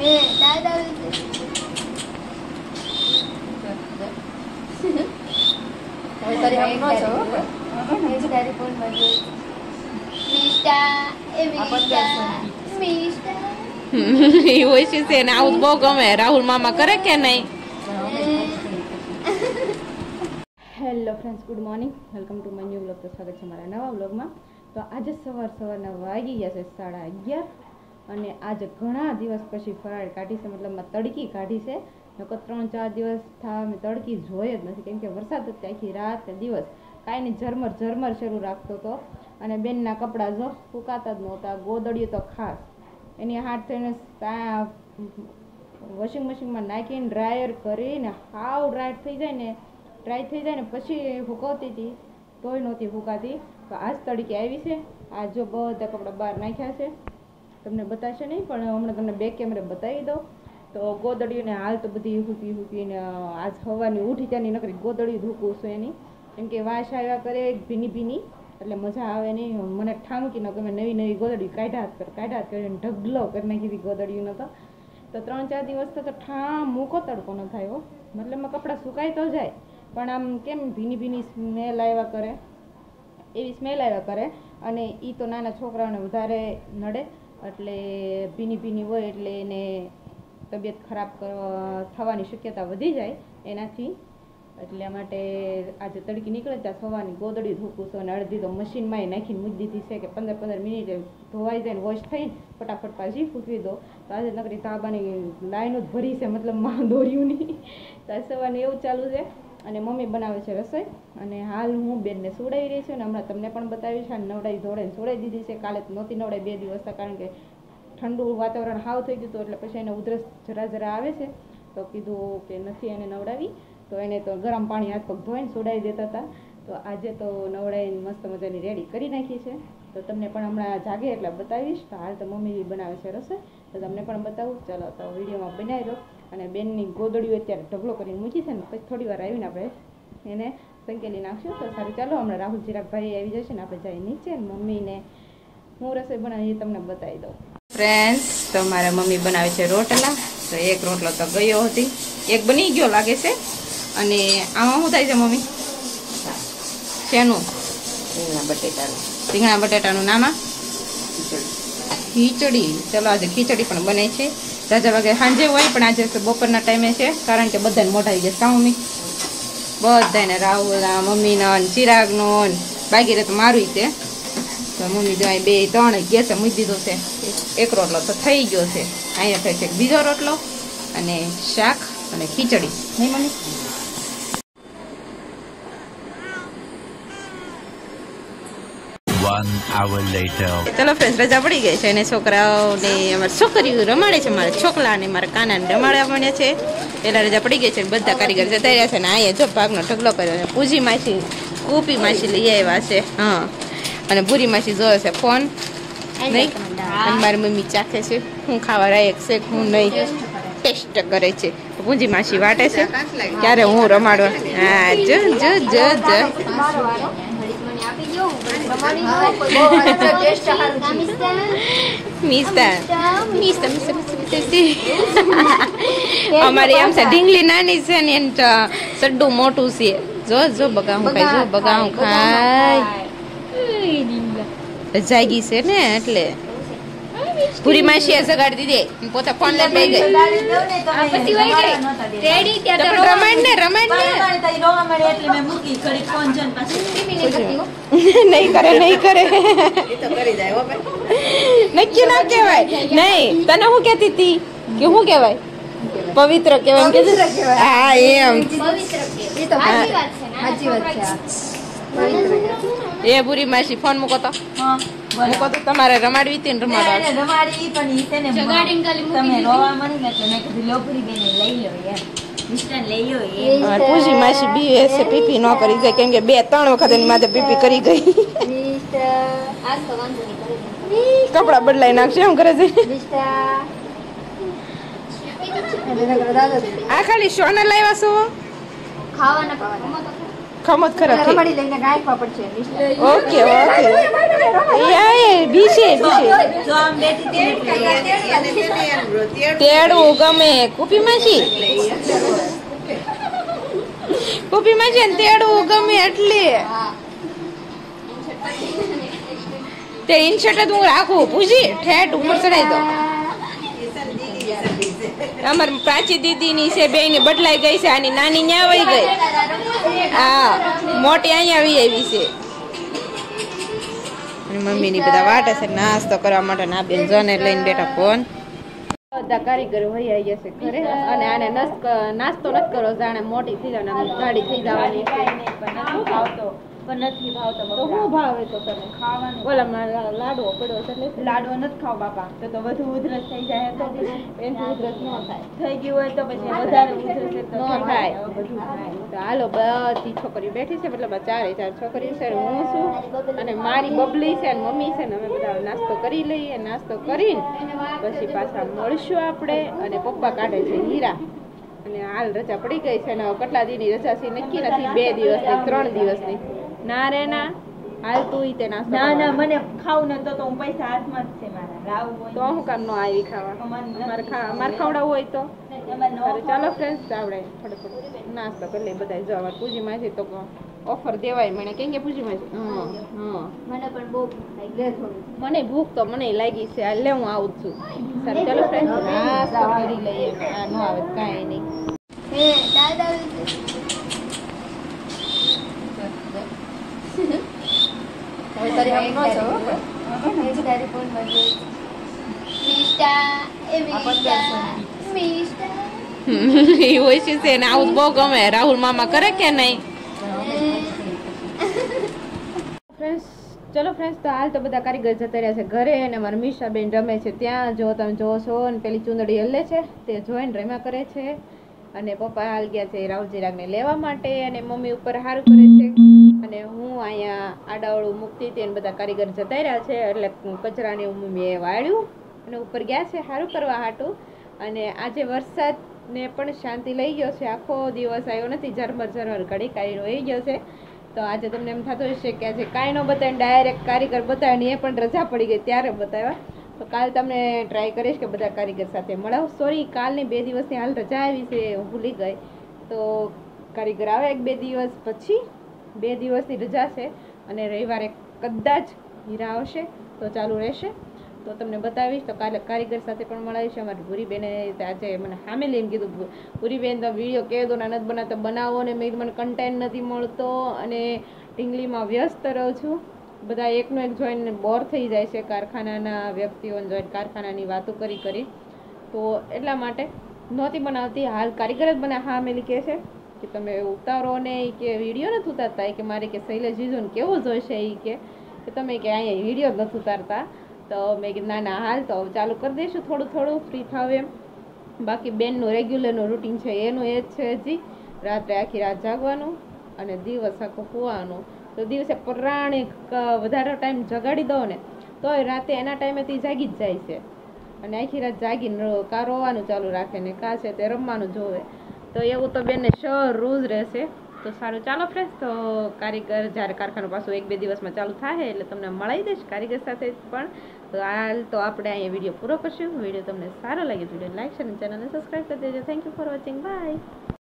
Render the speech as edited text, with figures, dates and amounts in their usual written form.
એ દાદા હવે તારી આમ ન છો એ તારી ફોન માં જોઈ મિસ્ટા એ મિસ્ટા એ હોય છે ને આવું બહુ ગમે. રાહુલ મામા કરે કે નહીં? Hello friends, good morning, welcome to my new vlog. તો સ્વાગત છે મારા નવા વ્લોગમાં. તો આજે સવારના વાગી ગયા છે 11:30 અને આજે ઘણા દિવસ પછી ફરાળ કાઢી છે, મતલબમાં તડકી કાઢી છે. નકર 3-4 દિવસ થા મેં તડકી જોઈ જ નથી, કેમ કે વરસાદ જ આખી રાત ને દિવસ કાંઈ નહીં ઝરમર શરૂ રાખતો હતો. અને બેનના કપડાં જો સુકાતા જ નહોતા, ગોદડિયું તો ખાસ એની હાથ થઈને વોશિંગ મશીનમાં નાખીને ડ્રાયર કરીને હાવ ડ્રાય થઈ જાય ને પછી સુકવતી હતી તોય નહોતી સુકાતી. તો આજ તડકી આવી છે. આજ જો બધા કપડાં બહાર નાખ્યા છે, તમને બતાવશે નહીં પણ હમણાં તમને બેક કેમેરે બતાવી દઉં. તો ગોદડીઓને હાલ તો બધી હૂકીને આજ હવાની ઉઠી ત્યાંની નકરી ગોદડી ધૂકું છું એની, કેમ કે વાસ આવ્યા કરે ભીની એટલે મજા આવે નહીં. મને ઠામકી ન ગમે, નવી ગોદડી કાઢ્યા કરીને ઢગલો કરી નાખી હતી ગોદડીઓનો. તો 3-4 દિવસ તો ઠામ મૂકો તડકો ન થાય. મતલબમાં કપડાં સુકાય તો જાય પણ આમ કેમ ભીની સ્મેલ આવ્યા કરે અને એ તો નાના છોકરાઓને વધારે નડે, એટલે ભીની હોય એટલે એને તબિયત ખરાબ થવાની શક્યતા વધી જાય એનાથી. એટલા માટે આજે તડકી નીકળે ત્યાં સવારની ગોદડી ધોકું છું અને અડધી તો મશીનમાં નાખીને મૂકી દીધી છે કે 15 મિનિટે ધોવાઈ જાય ને વોશ થઈને ફટાફટ પાછી ફૂંકવી દો. તો આજે નકરી તાબાની લાઈનો જ ભરી છે, મતલબ દોરીઓની. તો આજે સવારની એવું ચાલુ છે અને મમ્મી બનાવે છે રસોઈ અને હાલ હું બેનને સુડાઈ રહી છું અને હમણાં તમને પણ બતાવીશ. અને નવડાઈ સુડાઈ દીધી છે. કાલે તો નહોતી નવડાઈ 2 દિવસ, કારણ કે ઠંડુ વાતાવરણ હાવ થઈ ગયું હતું એટલે પછી એને ઉધરસ જરા આવે છે. તો કીધું કે નથી એને નવડાવી, તો એને તો ગરમ પાણી હાથ પગ ધોઈને સુડાવી દેતા હતા. તો આજે તો નવડાવીને મસ્ત મજાની રેડી કરી નાખી છે. તો તમને પણ હમણાં જાગે એટલે બતાવીશ. તો હાલ તો મમ્મી બનાવે છે રસોઈ, તો તમને પણ બતાવું. ચાલો તો વિડીયોમાં બનાવી દો. અને બેનની ગોદડીઓ અત્યારે ઢગલો કરીને મૂકી છે ને પછી થોડી વાર આવીને આપણે એને સંકેલી નાખશું. તો સારું ચાલો, હમણાં રાહુલ ચિરાગભાઈ આવી જશે ને આપણે જઈએ નીચે. મમ્મીને હું રસોઈ બનાવી તમને બતાવી દઉં. ફ્રેન્ડ્સ, તો મારા મમ્મી બનાવે છે રોટલા. તો એક રોટલો તો ગયો હતી, એક બની ગયો લાગે છે. અને આમાં શું થાય છે મમ્મી? શેનું? રીંગણા બટેટાનું નામાં ખીચડી. ચલો આજે ખીચડી પણ બને છે. જાજા વાગે સાંજે હોય પણ આજે બપોરના ટાઈમે છે, કારણ કે બધાને મોઢા આવી જશે. મમ્મી બધાને, રાહુલના, મમ્મીના, ચિરાગનો, બાકી રહે તો મારું છે. તો મમ્મી જો અહીં 2-3 ગેસે મૂકી દીધો છે. એક રોટલો તો થઈ ગયો છે. અહીંયા થાય છે બીજો રોટલો અને શાક અને ખીચડી. નહીં મમ્મી? ચલો ફ્રેન્ડ્સ, રજા પડી ગઈ છે અને છોકરાઓને અમારા છોકરીઓ રમાડે છે. મારા છોકરા અને મારા કાનાને રમાડવા માંડ્યા છે. પહેલાં રજા પડી ગઈ છે, બધા કારીગર જતા રહ્યા છે ને અહીંયા જો ભાગનો ઢગલો કર્યો છે. પૂજી માસી, કુપી માસી લઈ આવ્યા છે. હા, અને ભૂરી માસી જોવે છે ફોન નહીં. અને મારી મમ્મી ચાખે છે હું ખાવા લાયક છે હું નહીં, ટેસ્ટ કરે છે. પૂજી માસી વાટે છે ક્યારે હું રમાડવા. હા જો અમારી આમ છે ઢીંગલી નાની છે ને એને સડ્ડું મોટું છે. જો બગાઉં ખાય જાગી છે ને એટલે પૂરી માસી જગાડી દીધી, પોતે ફોન લઈને બેસી ગઈ. રમાડ ને નહીં કરે નક્કી ના કહેવાય. નહીં, તને હું કેતી હતી કે શું કહેવાય? પવિત્ર કહેવાય. હા એમ એ પૂરી માસી ફોન મૂકો તો તમારે રમાડવી હતી ને પૂજી માસી બીવે છે, પીપી ન કરી જાય, કેમ કે 2-3 વખત એની માથે પીપી કરી ગઈ. કપડા બદલાઈ નાખશે એમ કરે છે. આ ખાલી સોના લાવ્યા છો? ખમત ખરા થઈ રમાડી લઈને ગાયકવા પડશે નિષ્ઠા. ઓકે ઓકે એ બીશે તેડવું ગમે કુપી માસી કુપી માસી ને તેડવું ગમે એટલે તે ઇન્શર્ટ જ હું રાખું પૂછી ઠેઠ ઉપર ચડાઈ દો અમાર પ્રાચી દીદી ની છે બે ની બદલાઈ ગઈ છે આની નાની ન્યા વહી ગઈ હા મોટી અહીંયા આવી છે મમ્મી ની બધા વાટ છે નાસ્તો કરવા માટે ના બેન જોને લઈને બેઠા ફોન બધા કારીગરો વહી આવી જશે ઘરે અને આને નાસ્તો નથી કરો જાણે મોટી થઈ જાય ગાડી થઈ જવાની પણ નથી ભાવતો તો શું ભાવે તો તમે ખાવાનું ઓલા લાડવો પડ્યો છે એટલે લાડવો નથી ખાવ બાપા તો વધુ ઉધરસ થઈ જાય તો એનાથી ઉધરસ ન થાય થઈ ગયું હોય તો પછી વધારે ઉધરસ ન થાય બધું થાય તો હાલો બધી છોકરીઓ બેઠી છે મતલબ 4 છોકરીઓ છે હું છું અને મારી બબલી છે અને મમ્મી છે ને અમે બધા નાસ્તો કરી લઈએ નાસ્તો કરીને પછી પાછા મળશું આપણે અને પપ્પા કાઢે છે હીરા અને હાલ રજા પડી ગઈ છે ને કેટલા દીની રજા છે નક્કી નથી 2 દિવસની 3 દિવસની ના રે ના હાલ તું ઈ તે નાસ્તો ના ના મને ખાવું ન તો હું પૈસા હાથમાં જ છે મારા લાવું હોય તો હું કામ નો આવી ખાવા મારે ખવડાવવું હોય તો ચાલો ફ્રેન્ડ્સ આપણે થોડું નાસ્તો કરી લઈએ બધા જો અમારે પૂજી માં છે તો ઓફર દેવાય મને કેમ કે પૂજી માં છે મને પણ બહુ ભૂખ લાગી લે થોડું મને ભૂખ તો મને લાગી છે હાલ લે હું આવું છું સારું ચાલો ફ્રેન્ડ્સ નાસ્તો કરી લઈએ આ નો આવે કાંઈ નહીં હે દાદા હવે તારી આમ નો છો એ જ તારી ફોન માં જોઈ મિષ્ટા એ મિષ્ટા એ હોય છે ને આવું બહુ ગમે રાહુલ મામા કરે કે નહીં ચલો ફ્રેન્ડ્સ તો હાલ તો બધા કારીગર જતા રહ્યા છે ઘરે અને મારા મીશાબેન રમે છે ત્યાં જો તમે જો છો ને પેલી ચુંદડી હલે છે તે જોઈને રમ્યા કરે છે અને પપ્પા હાલ ગયા છે રાવજીરાગને લેવા માટે અને મમ્મી ઉપર હારું કરે છે અને હું અહીંયા આડાવડું મૂકતી હતી અને બધા કારીગર જતા રહ્યા છે એટલે કચરાને મમ્મીએ વાળ્યું અને ઉપર ગયા છે હારું કરવા હાટું અને આજે વરસાદને પણ શાંતિ લઈ ગયો છે આખો દિવસ આવ્યો નથી ઝરમર ઘડી કાઢીનો રહી ગયો છે તો આજે તમને એમ થતું હશે કે આજે કાંઈ ન બતાવીને ડાયરેક્ટ કારીગર બતાવીને એ પણ રજા પડી ગઈ ત્યારે બતાવ્યા તો કાલ તમને ટ્રાય કરીશ કે બધા કારીગર સાથે મળાવ સોરી કાલની 2 દિવસની હાલ રજા આવી છે હું ભૂલી ગઈ તો કારીગર આવે 1-2 દિવસ પછી 2 દિવસની રજા છે અને રવિવારે કદાચ હીરા આવશે તો ચાલુ રહેશે તો તમને બતાવીશ તો કાલે કારીગર સાથે પણ મળાવીશ અમારી ભૂરીબેને આજે મને સામે લઈને કીધું ભૂરીબેન તો વિડીયો કહે દો નથી બનાવતો બનાવો ને મેં મને કન્ટેન્ટ નથી મળતો અને ઢીંગલીમાં વ્યસ્ત રહું છું બધા એકનો એક જોઈને બોર થઈ જાય છે કારખાનાના વ્યક્તિઓને જોઈને કારખાનાની વાતો કરી તો એટલા માટે નહોતી બનાવતી હાલ કારીગર જ મને હા મેલી કહે છે કે તમે ઉતારો ને કે વિડીયો નથી ઉતારતા કે મારે કે શૈલેષ જીજુને કેવો જોઈશે એ કે તમે કે અહીંયા વિડીયો જ નથી ઉતારતા તો મેં કીધું ના હાલ તો ચાલુ કરી દઈશું થોડું ફ્રી થાવ એમ બાકી બેનનું રેગ્યુલરનું રૂટીન છે એનું એ જ છે હજી રાત્રે આખી રાત જાગવાનું અને દિવસ આખો સુવાનું તો દિવસે પરાણે વધારે ટાઈમ જગાડી દો ને તોય રાતે એના ટાઈમેથી જાગી જ જાય છે અને આખી રાત જાગીને કા રોવાનું ચાલુ રાખે ને કા છે તે રમવાનું જોવે તો એવું તો બેનને રોજ રહેશે તો સારું ચાલો ફ્રેન્ડ્સ તો કારીગર જ્યારે કારખાનું પાછું 1-2 દિવસમાં ચાલુ થાય એટલે તમને મળી દઈશ કારીગર સાથે પણ તો હાલ તો આપણે અહીંયા વિડીયો પૂરો કરશું વિડીયો તમને સારો લાગે તો વિડીયો લાઈક શેર અને ચેનલને સબસ્ક્રાઈબ કરી દેજો thank you for watching by